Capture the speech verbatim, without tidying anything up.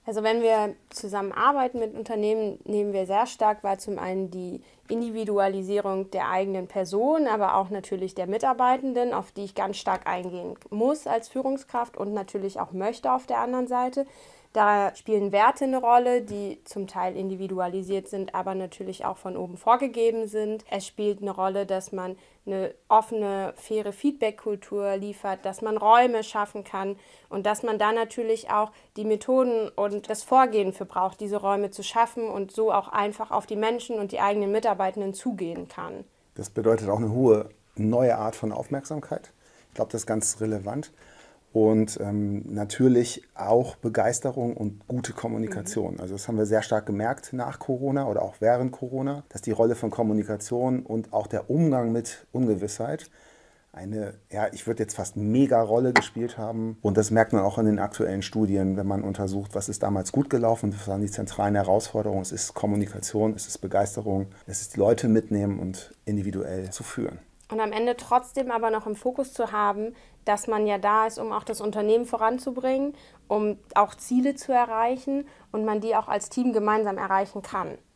Also wenn wir zusammenarbeiten mit Unternehmen, nehmen wir sehr stark wahr, zum einen die Individualisierung der eigenen Person, aber auch natürlich der Mitarbeitenden, auf die ich ganz stark eingehen muss als Führungskraft und natürlich auch möchte auf der anderen Seite. Da spielen Werte eine Rolle, die zum Teil individualisiert sind, aber natürlich auch von oben vorgegeben sind. Es spielt eine Rolle, dass man eine offene, faire Feedback-Kultur liefert, dass man Räume schaffen kann und dass man da natürlich auch die Methoden und das Vorgehen für braucht, diese Räume zu schaffen und so auch einfach auf die Menschen und die eigenen Mitarbeitenden zugehen kann. Das bedeutet auch eine hohe neue Art von Aufmerksamkeit. Ich glaube, das ist ganz relevant. Und ähm, natürlich auch Begeisterung und gute Kommunikation. Mhm. Also das haben wir sehr stark gemerkt nach Corona oder auch während Corona, dass die Rolle von Kommunikation und auch der Umgang mit Ungewissheit eine, ja, ich würde jetzt fast mega Rolle gespielt haben. Und das merkt man auch in den aktuellen Studien, wenn man untersucht, was ist damals gut gelaufen, was waren die zentralen Herausforderungen. Es ist Kommunikation, es ist Begeisterung, es ist Leute mitnehmen und individuell zu führen. Und am Ende trotzdem aber noch im Fokus zu haben, dass man ja da ist, um auch das Unternehmen voranzubringen, um auch Ziele zu erreichen und man die auch als Team gemeinsam erreichen kann.